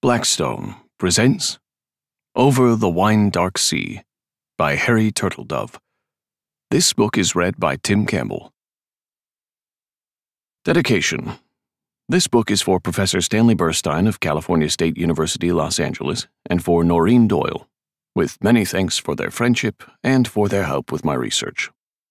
Blackstone presents Over the Wine-Dark Sea by Harry Turtledove. This book is read by Tim Campbell. Dedication. This book is for Professor Stanley Burstein of California State University, Los Angeles, and for Noreen Doyle, with many thanks for their friendship and for their help with my research.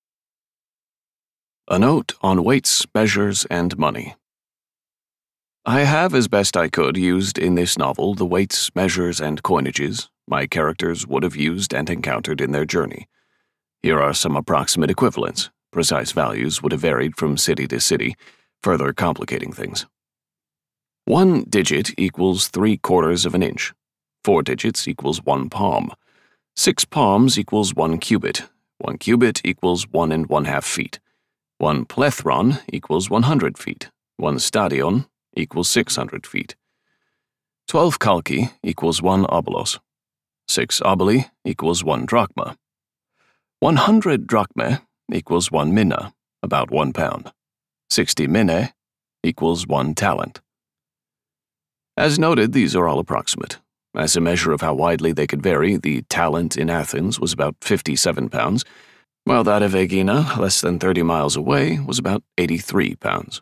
A note on weights, measures, and money. I have, as best I could, used in this novel the weights, measures, and coinages my characters would have used and encountered in their journey. Here are some approximate equivalents. Precise values would have varied from city to city, further complicating things. 1 digit equals 3/4 of an inch. 4 digits equals 1 palm. 6 palms equals 1 cubit. 1 cubit equals 1 1/2 feet. 1 plethron equals 100 feet. 1 stadion equals 600 feet. 12 kalki equals 1 obolos. 6 oboli equals 1 drachma. 100 drachmae equals 1 mina, about 1 pound. 60 minae equals 1 talent. As noted, these are all approximate. As a measure of how widely they could vary, the talent in Athens was about 57 pounds, while that of Aegina, less than 30 miles away, was about 83 pounds.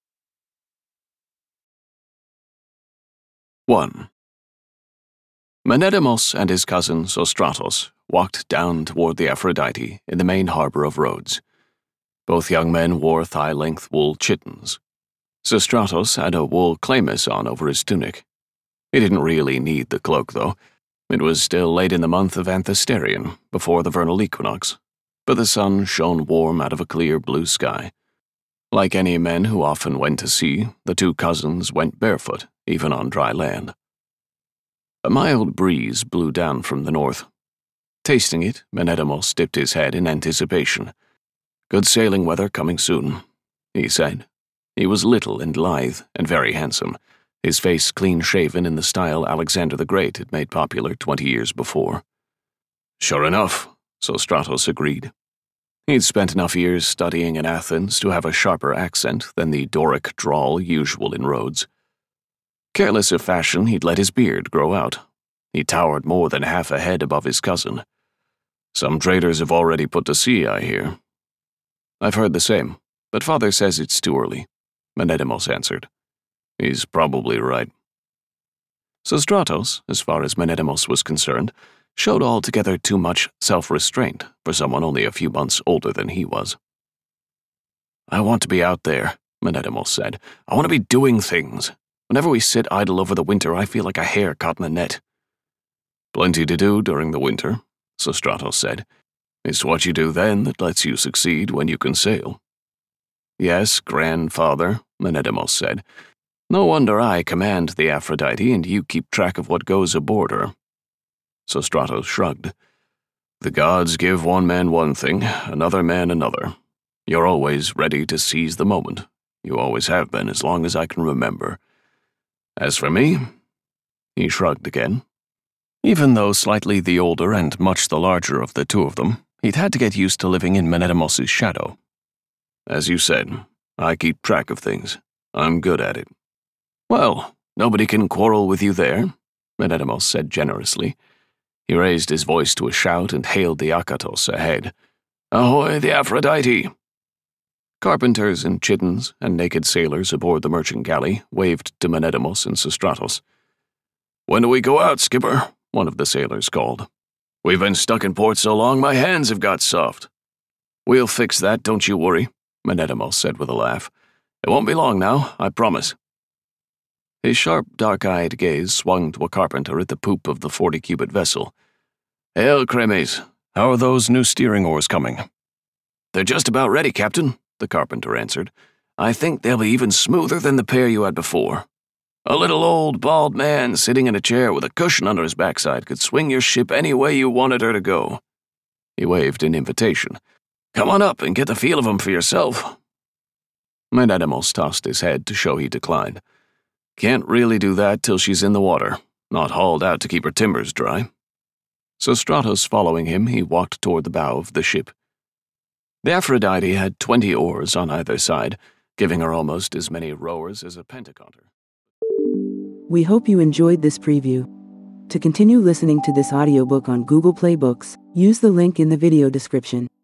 1. Menedemos and his cousin Sostratos walked down toward the Aphrodite in the main harbor of Rhodes. Both young men wore thigh-length wool chittons. Sostratos had a wool chlamys on over his tunic. He didn't really need the cloak, though. It was still late in the month of Anthesterion, before the vernal equinox, but the sun shone warm out of a clear blue sky. Like any men who often went to sea, the two cousins went barefoot, even on dry land. A mild breeze blew down from the north. Tasting it, Menedemos dipped his head in anticipation. "Good sailing weather coming soon," he said. He was little and lithe and very handsome, his face clean-shaven in the style Alexander the Great had made popular 20 years before. "Sure enough," Sostratos agreed. He'd spent enough years studying in Athens to have a sharper accent than the Doric drawl usual in Rhodes. Careless of fashion, he'd let his beard grow out. He towered more than half a head above his cousin. "Some traders have already put to sea, I hear." "I've heard the same, but father says it's too early," Menedemos answered. "He's probably right." Sostratos, as far as Menedemos was concerned, showed altogether too much self-restraint for someone only a few months older than he was. "I want to be out there," Menedemos said. "I want to be doing things. Whenever we sit idle over the winter, I feel like a hare caught in a net." "Plenty to do during the winter," Sostratos said. "It's what you do then that lets you succeed when you can sail." "Yes, grandfather," Menedemos said. "No wonder I command the Aphrodite and you keep track of what goes aboard her." Sostratos shrugged. "The gods give one man one thing, another man another. You're always ready to seize the moment. You always have been as long as I can remember. As for me," he shrugged again. Even though slightly the older and much the larger of the two of them, he'd had to get used to living in Menedemos' shadow. "As you said, I keep track of things. I'm good at it." "Well, nobody can quarrel with you there," Menedemos said generously. He raised his voice to a shout and hailed the Akatos ahead. "Ahoy, the Aphrodite!" Carpenters and chittons and naked sailors aboard the merchant galley waved to Menedemos and Sostratos. "When do we go out, skipper?" one of the sailors called. "We've been stuck in port so long my hands have got soft." "We'll fix that, don't you worry," Menedemos said with a laugh. "It won't be long now, I promise." His sharp, dark-eyed gaze swung to a carpenter at the poop of the 40-cubit vessel. "Hail, Cremes. How are those new steering oars coming?" "They're just about ready, Captain," the carpenter answered. "I think they'll be even smoother than the pair you had before. A little old, bald man sitting in a chair with a cushion under his backside could swing your ship any way you wanted her to go." He waved an invitation. "Come on up and get the feel of 'em for yourself." Menedemos tossed his head to show he declined. "Can't really do that till she's in the water, not hauled out to keep her timbers dry." Sostratos following him, he walked toward the bow of the ship. The Aphrodite had 20 oars on either side, giving her almost as many rowers as a pentaconter. We hope you enjoyed this preview. To continue listening to this audiobook on Google Play Books, use the link in the video description.